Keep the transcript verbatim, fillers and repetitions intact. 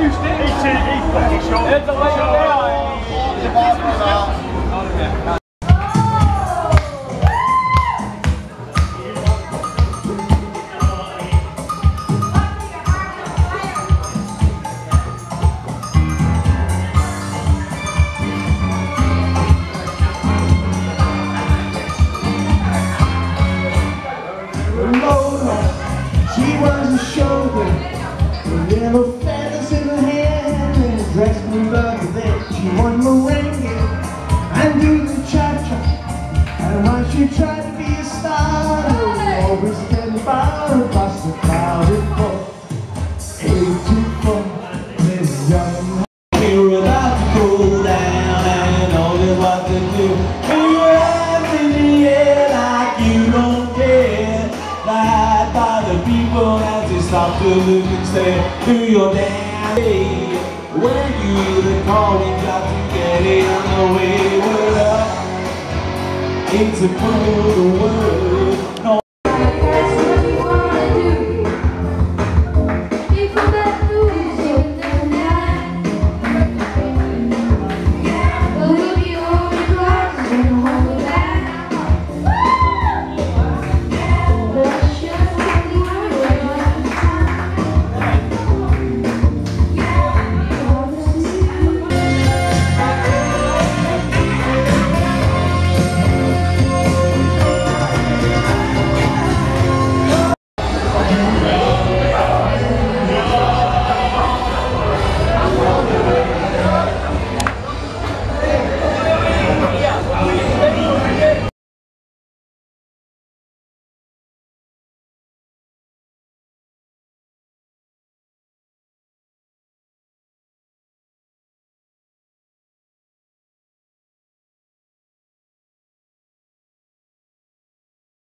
It's a way down. She was a shoulder, with little feathers in her hair, and dressed me like that. She won merengue and do the cha-cha. And when she tried to be a star, always stand by her bus a crowded for eight to four. There's a young you're about to go down, and you know just what to do. And you're hands in the air like you don't care. Lied by the people as they stop to look and stare. Do your damn day. When you hear the call, we got to get it on the way. We're up. It's a cool world.